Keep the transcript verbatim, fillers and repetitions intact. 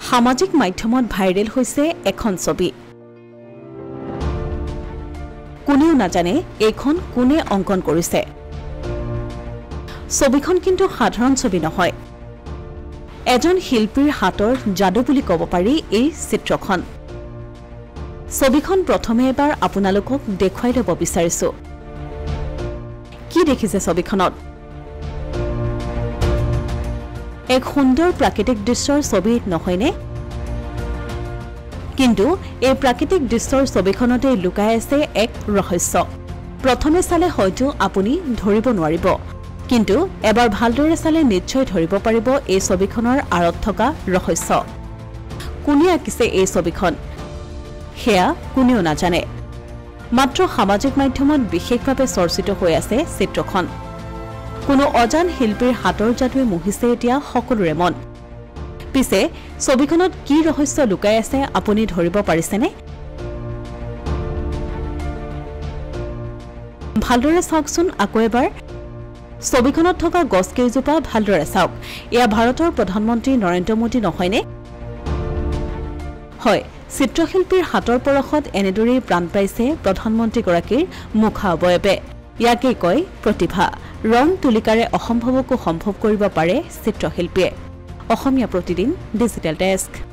সামাজিক মাধ্যমত ভাইৰেল হৈছে এখন ছবি কোনেও নাজানে এইখন কোনে অংকন কৰিছে ছবিখন কিন্তু সাধাৰণ ছবি নহয় এজন শিল্পীৰ হাতৰ যাদু বুলি ক'ব পাৰি এই চিত্ৰখন ছবিখন প্ৰথমে এবাৰ আপোনালোকক দেখুৱাই দিব বিচাৰিছো কি দেখিছে ছবিখনত এক সুন্দৰ প্ৰাকৃতিক দৃশ্যৰ ছবি নহয়নে কিন্তু এই প্ৰাকৃতিক দৃশ্যৰ ছবিখনতে লুকাই আছে এক ৰহস্য প্ৰথমে চালে হয়তো আপুনি ধৰিব নোৱাৰিব কিন্তু এবাৰ ভালদৰে চালে নিশ্চয় ধৰিব পাৰিব এই ছবিখনৰ আঁৰত থকা ৰহস্য কোনে আঁকিছে এই ছবিখন হেয়া কোনেও নাজানে মাত্ৰ সামাজিক মাধ্যমত বিশেষভাৱে চৰ্চিত হৈ আছে চিত্ৰখন কোনো অজান শিল্পীৰ হাতৰ যাদুৱে মোহিছে এতিয়া সকলোৰে মন পিছে ছবিখনত কি ৰহস্য লুকাই আছে আপুনি ধৰিব পাৰিছেনে ভালদৰে চাওকচোন আকৌ এবাৰ ছবিখনত থকা গছ কেইজোপা ভালদৰে চাওক এয়া ভাৰতৰ প্ৰধানমন্ত্ৰী নৰেন্দ্ৰ মোদী নহয়নে হয় চিত্ৰশিল্পীৰ হাতৰ পৰশত এনেদৰেই প্ৰাণ পাইছে প্ৰধানমন্ত্ৰীগৰাকীৰ মুখা অৱয়বে ইয়াকে কয় প্ৰতিভা ৰং তুলিকাৰে অসম্ভৱকো সম্ভৱ কৰিব পাৰে চিত্ৰশিল্পীয়ে অসমীয়া প্ৰতিদিন ডিজিটেল ডেস্ক